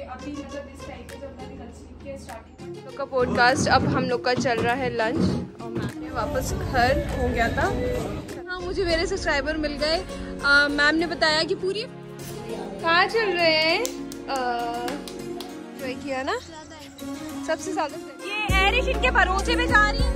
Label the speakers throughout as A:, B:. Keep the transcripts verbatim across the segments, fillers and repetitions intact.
A: अभी मतलब इस टाइम पे जब मैंने कंसीव किया स्टार्टिंग
B: लोग का पॉडकास्ट, अब हम लोग का चल रहा है लंच और मैम ने वापस घर हो गया था। हाँ, मुझे मेरे सब्सक्राइबर मिल गए। मैम ने बताया कि पूरी कहाँ चल रहे हैं, ट्राई किया ना सबसे ज्यादा। ये एरिश इनके भरोसे में जा रही है।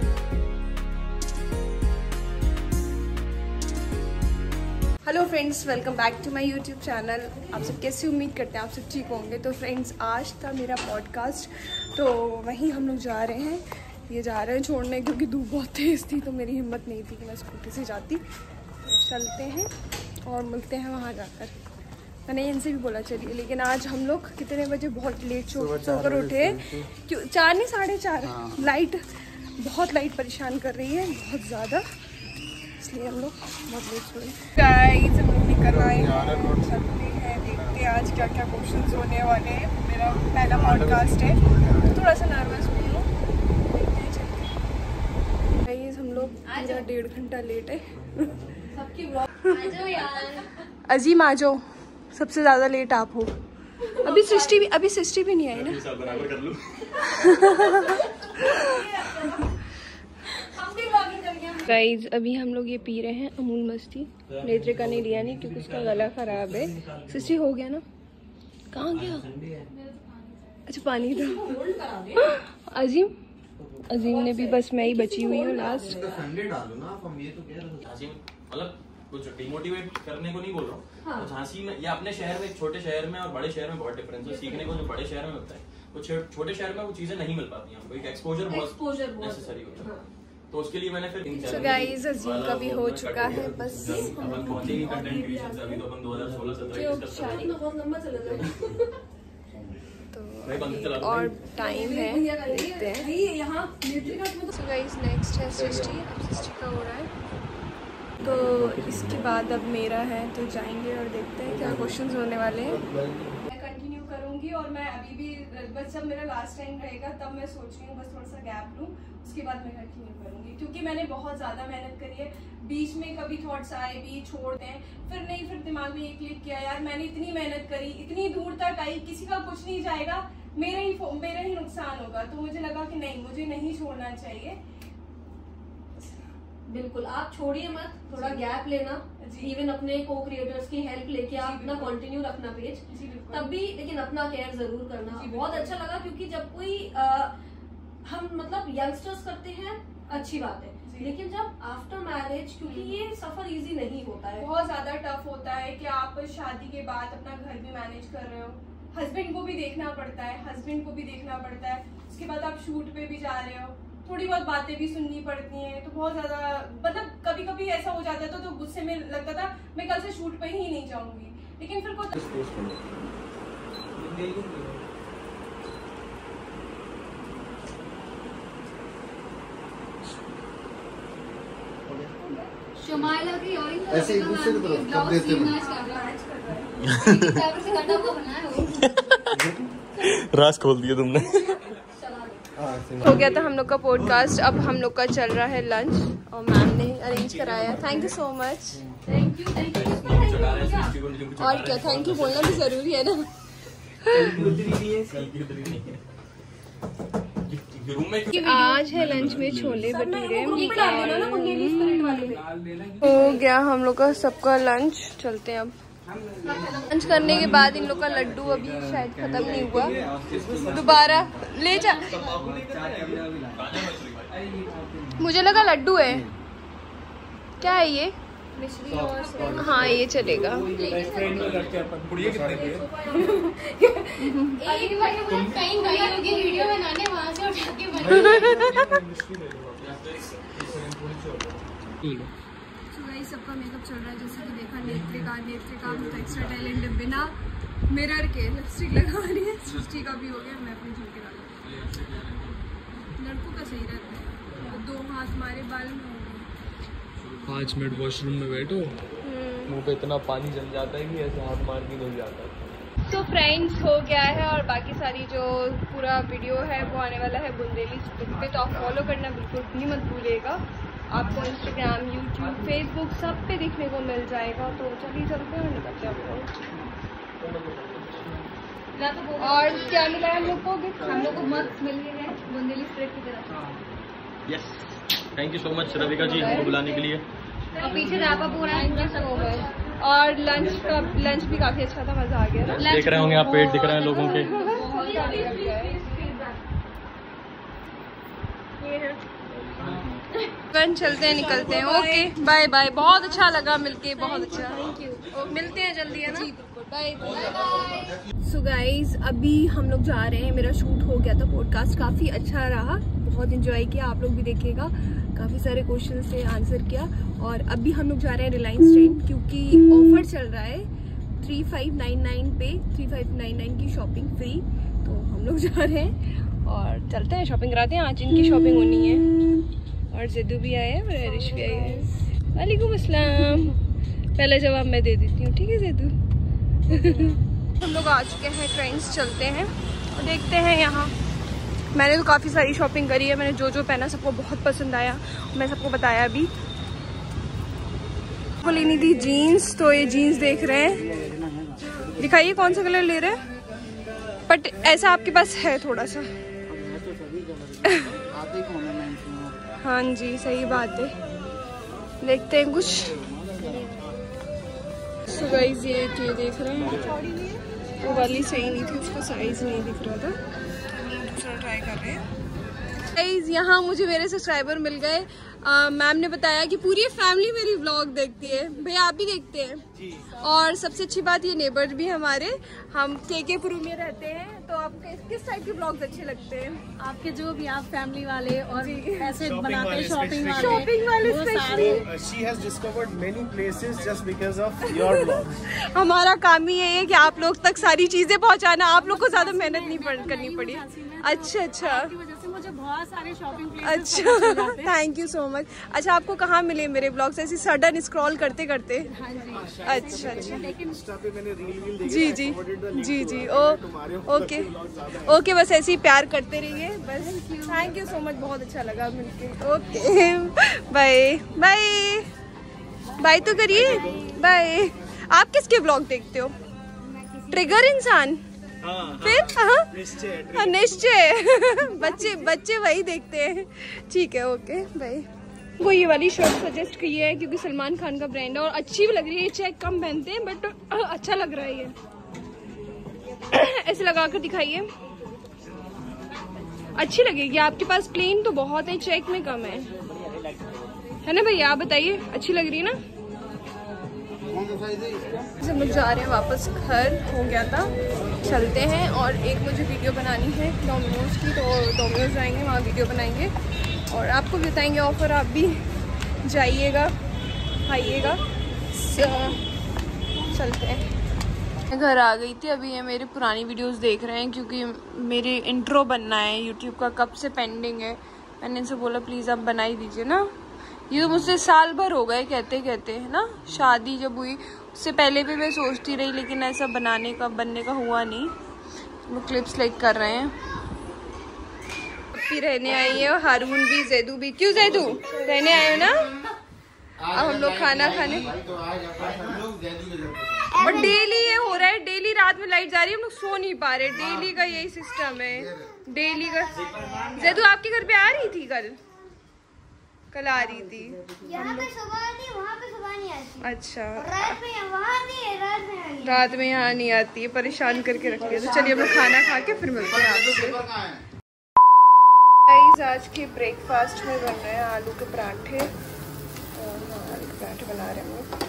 B: Hello friends, welcome back to my YouTube channel. आप सब कैसे, उम्मीद करते हैं आप सब ठीक होंगे। तो फ्रेंड्स, आज था मेरा पॉडकास्ट, तो वहीं हम लोग जा रहे हैं। ये जा रहे हैं छोड़ने क्योंकि धूप बहुत तेज़ थी, तो मेरी हिम्मत नहीं थी कि मैं स्कूटी से जाती। तो चलते हैं और मिलते हैं वहाँ जाकर। मैंने इनसे भी बोला चलिए, लेकिन आज हम लोग कितने बजे बहुत लेट सो सोकर उठे। क्यों चार नहीं साढ़े चार। हाँ। लाइट बहुत लाइट परेशान कर रही है बहुत ज़्यादा, इसलिए हम लोग बहुत लेट सोए। गाइस, हम लोग निकल आए हैं, चलते हैं, देखते हैं आज क्या क्या क्वेश्चंस होने वाले हैं। मेरा पहला पॉडकास्ट है तो थोड़ा सा नर्वस भी हूँ। देखते हैं, चलते हैं। गाइस, हम लोग पूरा डेढ़ घंटा लेट है। सबकी ब्लॉग अजीम आ जाओ, सबसे ज़्यादा लेट आप हो। अभी सृष्टि भी अभी सृष्टि भी नहीं आई ना। बराबर कर लूं। गाइज, अभी हम लोग ये पी रहे हैं अमूल मस्ती। नेत्रिका ने लिया नहीं क्योंकि उसका गला खराब है। सृष्टि हो गया ना, कहाँ गया? अच्छा, पानी था। अजीम अजीम ने भी, बस मैं ही बची हुई हूँ लास्ट।
C: मतलब कुछ डिमोटिवेट करने को नहीं बोल रहा हूँ। हाँ। झांसी में या अपने शहर में, छोटे शहर में और बड़े शहर में बहुत डिफरेंस है। सीखने को जो बड़े शहर में होता है वो छोटे शहर में वो चीजें नहीं मिल पाती हैं। हमको एक एक्सपोजर बहुत नेसेसरी होता है। तो उसके लिए मैंने फिर
B: so guys, अजीम का भी हो चुका है। बस
C: अपन पहुंचेंगे कंटेंट क्रिएशन से। अभी तो अपन दो हज़ार सोलह सत्रह बहुत लंबा चला गया। तो
B: और टाइम है, देखते हैं। so guys, नेक्स्ट है सृष्टि। अब सृष्टि का हो रहा है, तो इसके बाद अब मेरा है, तो जाएंगे और देखते हैं क्या क्वेश्चंस होने वाले हैं।
A: मैं कंटिन्यू करूंगी और मैं अभी भी बस जब मेरा लास्ट टाइम रहेगा तब मैं सोच रही हूँ बस थोड़ा सा गैप लूँ, उसके बाद मैं कंटिन्यू करूंगी। क्योंकि मैंने बहुत ज़्यादा मेहनत करी है। बीच में कभी थॉट्स आए भी छोड़ दें, फिर नहीं, फिर दिमाग में ये क्लिक किया यार मैंने इतनी मेहनत करी, इतनी दूर तक आई, किसी का कुछ नहीं जाएगा, मेरा ही मेरा ही नुकसान होगा। तो मुझे लगा कि नहीं, मुझे नहीं छोड़ना चाहिए।
D: बिल्कुल, आप छोड़िए मत, थोड़ा गैप लेना। इवन अपने को क्रिएटर्स की हेल्प लेके आप अपना कंटिन्यू रखना पेज, तब भी, लेकिन अपना केयर जरूर करना। बहुत अच्छा लगा क्योंकि जब कोई आ, हम मतलब यंगस्टर्स करते हैं अच्छी बात है, लेकिन जब आफ्टर मैरिज, क्योंकि ये सफर इजी नहीं होता है,
A: बहुत ज्यादा टफ होता है कि आप शादी के बाद अपना घर भी मैनेज कर रहे हो, हस्बैंड को भी देखना पड़ता है हस्बैंड को भी देखना पड़ता है उसके बाद आप शूट पे भी जा रहे हो, थोड़ी बहुत बातें भी सुननी पड़ती हैं। तो बहुत ज्यादा मतलब कभी कभी ऐसा हो जाता था तो गुस्से में लगता था मैं कल से शूट पे ही नहीं जाऊंगी, लेकिन फिर को
D: शमाइला की और
E: ऐसे एक दूसरे की तरफ कब देते हैं
C: राज खोल दिया तुमने।
B: हो गया था हम लोग का पॉडकास्ट, अब हम लोग का चल रहा है लंच और मैम ने अरेंज कराया। Thank you so much.
D: Thank you thank you
B: और क्या, थैंक यू बोलना भी जरूरी है ना। आज है लंच में छोले भटूरे। हो गया हम लोग का सबका लंच, चलते हैं अब। लंच करने के बाद इन लोग का लड्डू अभी शायद खत्म नहीं हुआ, दोबारा ले जा। मुझे लगा लड्डू है, क्या है ये? हाँ, ये चलेगा। सबका मेकअप चल रहा है, जैसे कि देखा नेत्रिका नेत्रिका तो एक्स्ट्रा टैलेंट है, बिना मिरर के लिपस्टिक लगा रही है। सृष्टि का भी हो गया, मैं अपनी झुमके डाल। लड़कों का सही रहता है, तो दो हाथ हमारे बाल में हो गए।
F: पाँच मिनट वॉशरूम में बैठो, मुंह पे इतना पानी जम जाता है कि ऐसे हाथ मार के नहीं जाता।
B: तो फ्रेंड्स, हो गया है और बाकी सारी जो पूरा वीडियो है वो आने वाला है बुंदेली स्पिक पे, तो आप फॉलो करना बिल्कुल भी मत भूलिएगा। आपको इंस्टाग्राम, यूट्यूब, फेसबुक सब पे देखने को मिल जाएगा। तो चलिए चलते हैं, निकलते हैं। और क्या मिला है हम लोग को गिफ्ट?
D: हम लोग को मग मिल गए हैं बुंदेली स्प्रेड की तरफ।
C: Yes, thank you so much Ravika ji हमको बुलाने के लिए।
D: और पीछे रैप अप हो रहा है।
B: और लंच का लंच भी काफी अच्छा था, मजा आ गया।
C: देख रहे होंगे आप, पेट दिख रहे हैं लोगों के।
B: चलते हैं, निकलते हैं। ओके बाय बाय, बहुत अच्छा लगा मिलके, बहुत अच्छा। थैंक यू, मिलते हैं जल्दी, है ना? Bye bye. सो गाइज अभी हम लोग जा रहे हैं, मेरा शूट हो गया था, पॉडकास्ट काफ़ी अच्छा रहा, बहुत इंजॉय किया, आप लोग भी देखिएगा, काफ़ी सारे क्वेश्चन से आंसर किया। और अभी हम लोग जा रहे हैं रिलायंस ट्रेंड, क्योंकि ऑफर चल रहा है थ्री फाइव नाइन नाइन पे थ्री फाइव नाइन नाइन की शॉपिंग फ्री। तो हम लोग जा रहे हैं और चलते हैं, शॉपिंग कराते हैं। आज इनकी शॉपिंग होनी है और जद्दू भी आए हैं और हरीश भी आए हैं। वालेकुम अस्सलाम। पहले जवाब मैं दे देती हूँ, ठीक है जद्दू? हम लोग आ चुके हैं, ट्रेंड्स चलते हैं और देखते हैं। यहाँ मैंने तो काफ़ी सारी शॉपिंग करी है, मैंने जो जो पहना सबको बहुत पसंद आया, मैं सबको बताया अभी। को लेनी थी जीन्स, तो ये जीन्स देख रहे हैं, दिखाइए कौन सा कलर ले रहे हैं। बट ऐसा आपके पास है थोड़ा सा। हाँ जी सही बात है, देखते हैं कुछ। सो गाइस ये ये देख रहे हैं, वो वाली सही नहीं थी, उसका साइज नहीं दिख रहा था, दूसरा ट्राई कर रहे हैं। गाइस यहाँ मुझे मेरे सब्सक्राइबर मिल गए। मैम ने बताया कि पूरी फैमिली मेरी व्लॉग देखती है। भैया आप भी देखते हैं जी। और सबसे अच्छी बात ये नेबर भी हमारे, हम के के पुरु में रहते हैं। तो आपको किस टाइप के व्लॉग्स अच्छे लगते हैं?
D: आपके जो भी आप फैमिली वाले और ऐसे बनाते हैं, शॉपिंग वाले
B: शॉपिंग वाले specially.
G: She has discovered many places just because of your vlogs.
B: हमारा काम ही यही है कि आप लोग तक सारी चीजें पहुंचाना, आप लोग को ज्यादा मेहनत नहीं करनी पड़ी। अच्छा अच्छा,
D: मुझे बहुत सारे शॉपिंग
B: प्लेसेस अच्छा, थैंक यू सो मच। अच्छा आपको कहाँ मिले मेरे ब्लॉग्स? ऐसे सडन स्क्रॉल करते करते?
D: हाँ जी।
B: अच्छा अच्छा,
G: मैंने रील वील देखा,
B: जी जी जी जी, ओ ओके ओके, बस ऐसे ही प्यार करते रहिए बस। थैंक यू सो मच, बहुत अच्छा लगा मिलके। ओके बाय बाय बाय, तो करिए बाय। आप किसके ब्लॉग देखते हो? ट्रिगर इंसान? हाँ, फिर हाँ निश्चय बच्चे बच्चे वही देखते हैं। ठीक है ओके बाय। वो ये वाली शर्ट सजेस्ट की है क्योंकि सलमान खान का ब्रांड है और अच्छी भी लग रही है। चेक कम पहनते हैं बट अच्छा लग रहा है ये। ऐसे लगा कर दिखाइए, अच्छी लगेगी आपके पास। प्लेन तो बहुत है, चेक में कम है, है ना भैया? आप बताइए, अच्छी लग रही है ना? हम लोग जा रहे हैं वापस घर, हो गया था, चलते हैं। और एक मुझे वीडियो बनानी है डोमिनोज की, तो डोमिनोज जाएंगे, वहाँ वीडियो बनाएंगे और आपको भी बताएंगे ऑफर। आप भी जाइएगा, खाइएगा। चलते हैं। मैं घर आ गई थी अभी। ये मेरी पुरानी वीडियोस देख रहे हैं क्योंकि मेरी इंट्रो बनना है यूट्यूब का, कब से पेंडिंग है। मैंने इनसे बोला प्लीज़ आप बना ही दीजिए ना। ये तो मुझसे साल भर हो गए कहते कहते, है ना? शादी जब हुई उससे पहले भी मैं सोचती रही, लेकिन ऐसा बनाने का बनने का हुआ नहीं। वो क्लिप्स लाइक कर रहे हैं। भी रहने आई है और हारून भी, जैदू भी। क्यों जैदू रहने आए हो ना? अब हम लोग खाना खाने, और डेली ये हो रहा है, डेली रात में लाइट जा रही है, हम लोग सो नहीं पा रहे। डेली का यही सिस्टम है, डेली का। जैदू आपके घर पे आ रही थी कल? कल आ रही थी।
H: यहाँ पे सुबह आती है, वहाँ पे सुबह नहीं आती।
B: अच्छा,
H: रात में वहाँ नहीं है, रात में आ गई।
B: रात में यहाँ नहीं आती है, परेशान करके रख लिया। तो चलिए हम लोग खाना खा के फिर मिलते हैं आपसे। गाइस आज के ब्रेकफास्ट में बन रहे हैं आलू के पराठे, आलू के पराठे बना रहे हैं हम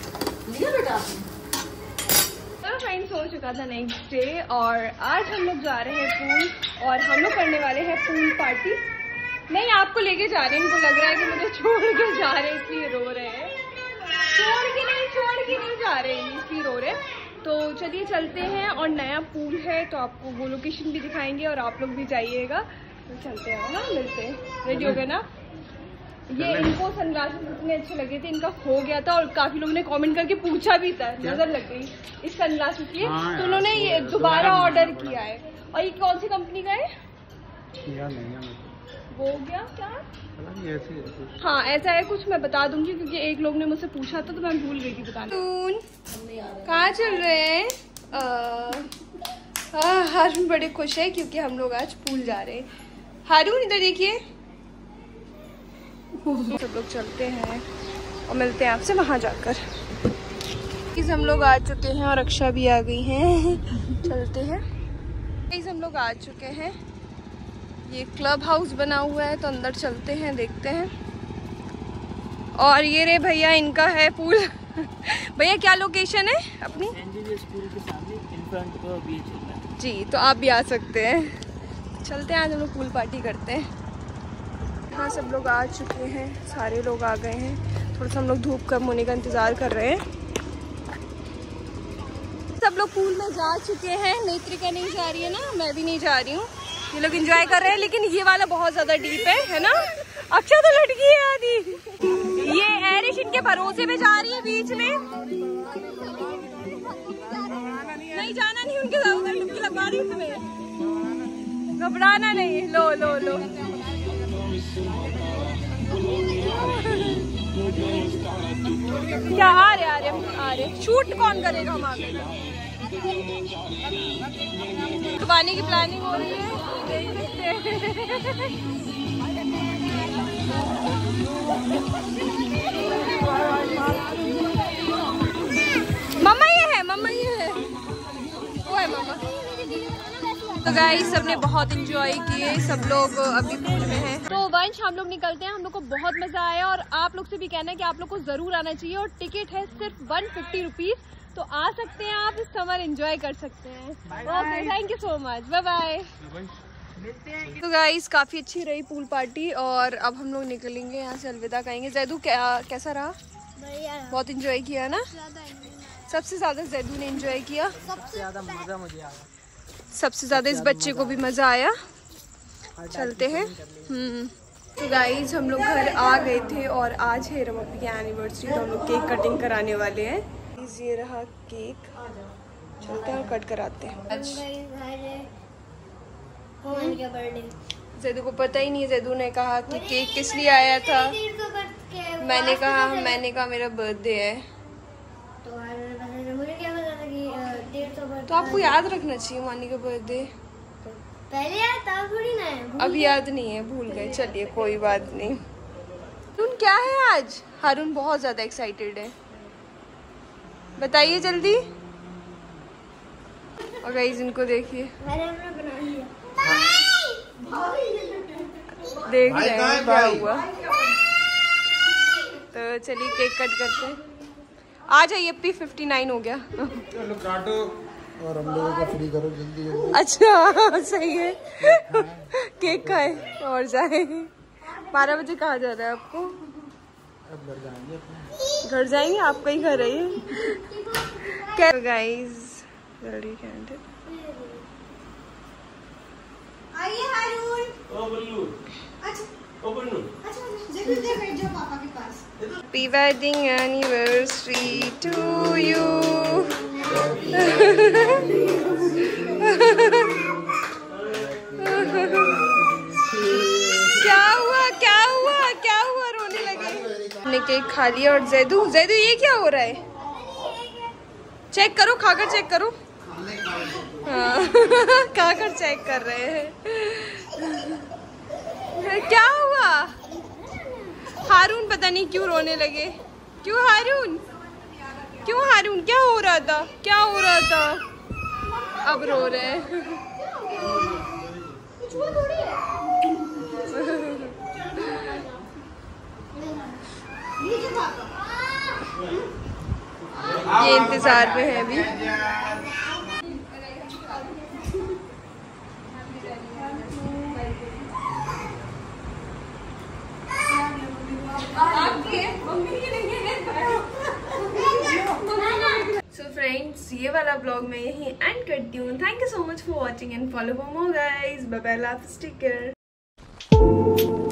B: लोग। फ्रेंड्स हो चुका था नेक्स्ट डे और आज हम लोग जा रहे हैं पूल, और हम लोग करने वाले हैं पूल पार्टी। नहीं, आपको लेके जा रहे हैं, इनको लग रहा है कि मुझे छोड़ के जा रहे हैं इसलिए रो रहे हैं। छोड़ के नहीं छोड़ के नहीं जा रहे हैं इसलिए रो रहे हैं। तो चलिए चलते हैं, और नया पूल है तो आपको वो लोकेशन भी दिखाएंगे और आप लोग भी जाइएगा। तो चलते हैं ना, मिलते हैं। रेडी हो गए ना? ये इनको सनग्लासेस इतने अच्छे लगे थे, इनका खो गया था और काफी लोगों ने कमेंट करके पूछा भी था, नजर लग गई इस सनग्लासेस की, तो उन्होंने ये दोबारा ऑर्डर किया है। और ये कौन सी कंपनी का है? वो गया क्या? हाँ ऐसा है कुछ, मैं बता दूंगी क्योंकि एक लोग ने मुझसे पूछा था तो मैं भूल गई थी बताना। कहाँ चल रहे हैं? हारून बड़े खुश है क्योंकि हम लोग आज पूल जा रहे हैं। हारून इधर देखिए। सब लोग चलते हैं और मिलते हैं आपसे वहाँ जाकर। हम लोग आ चुके हैं और रक्षा भी आ गई हैं। चलते हैं। हम लोग आ चुके हैं। ये क्लब हाउस बना हुआ है तो अंदर चलते हैं, देखते हैं। और ये रे भैया, इनका है पूल। भैया क्या लोकेशन है अपनी?
I: स्कूल के सामने इन फ्रंट पर बीच है
B: जी, तो आप भी आ सकते हैं। चलते हैं, आज हम लोग पूल पार्टी करते हैं। हाँ, सब लोग आ चुके हैं, सारे लोग आ गए हैं। थोड़ा सा हम लोग धूप कम होने का इंतज़ार कर रहे हैं। सब लोग पूल में जा चुके हैं। नेत्रिका नहीं जा रही है ना, मैं भी नहीं जा रही हूँ। ये लोग एंजॉय कर रहे हैं, लेकिन ये वाला बहुत ज़्यादा डीप है, है ना? अक्षा तो लटकी है आधी। ये एरिश इनके भरोसे में जा रही है बीच में। नहीं जाना नहीं, उनके साथ उधर डुबकी लगवा रही हूँ तुम्हें। घबराना नहीं। लो लो लो। क्या आ रहे आ रहे आ रहे शूट कौन करेगा? हम आगे डुबाने की प्लानिंग हो रही है। मम्मा ये है, मम्मा ये है, वो है मम्मा। तो गाइस, सबने बहुत एंजॉय किए। सब लोग अभी पूल में हैं। तो वंश, हम लोग निकलते हैं। हम लोग को बहुत मजा आया और आप लोग से भी कहना है कि आप लोग को जरूर आना चाहिए। और टिकट है सिर्फ वन फिफ्टी रुपीज, तो आ सकते हैं आप, इस समर एंजॉय कर सकते हैं। Okay, thank you so much, bye bye. तो गाइस, काफी अच्छी रही पूल पार्टी और अब हम लोग निकलेंगे यहाँ से, अलविदा कहेंगे। जैदू क्या कैसा रहा? बहुत एंजॉय किया ना? सबसे ज्यादा जैदू ने एंजॉय किया।
I: सबसे ज्यादा मजा मुझे आया।
B: सबसे ज्यादा इस बच्चे को भी मजा आया। चलते हैं। हम्म तो गाइस, हम लोग घर आ गए थे और आज है रमप्पी की एनिवर्सरी, तो हम लोग केक कटिंग कराने वाले हैं। ये रहा केक, चलते हैं और कट कराते हैं। जैदू को पता ही नहीं है। जैदू ने कहा कि केक किस लिए आया था। मैंने कहा मैंने कहा मेरा बर्थडे है। तो आपको याद रखना चाहिए मानी का बर्थडे।
H: पहले याद था, थोड़ी ना है।
B: अब याद नहीं है, भूल गए। चलिए, कोई बात नहीं। हारून क्या है आज? हारून बहुत ज्यादा एक्साइटेड है, बताइए जल्दी। और गाइस, इनको देखिए, देख रहे हैं क्या हुआ। तो चलिए केक कट करते हैं। आ जाइए, पी फिफ्टी नाइन हो गया।
E: चलो काटो और हम लोगों को फ्री करो जल्दी जल्दी।
B: अच्छा, सही है। केक खाए और जाए। बारह बजे कहाँ जा रहा है आपको?
E: अब घर जाएंगे अपने।
B: घर जाएंगे? आपका ही घर है ये। क्या गाइस, जल्दी कैंडल।
H: आइए हारून।
C: ओ बल्लू।
H: अच्छा
C: ओ बल्लू।
H: अच्छा, जल्दी जल्दी बैठ जाओ पापा के पास।
B: Happy wedding anniversary to you. क्या हुआ क्या हुआ क्या हुआ? रोने लगे। हमने केक खा लिया। और जैदू जैदू ये क्या हो रहा है? चेक करो, खाकर चेक करो। हाँ, खाकर चेक कर रहे हैं। क्या हुआ? हारून पता नहीं क्यों रोने लगे। क्यों हारून? क्यों हारून? क्या हो रहा था? क्या हो रहा था? अब रो रहे हैं। ये इंतजार में है अभी। सो फ्रेंड्स, ये वाला ब्लॉग मैं यहीं एंड करती हूँ। Thank you so much for watching and follow for more guys. Bye bye, love, take care.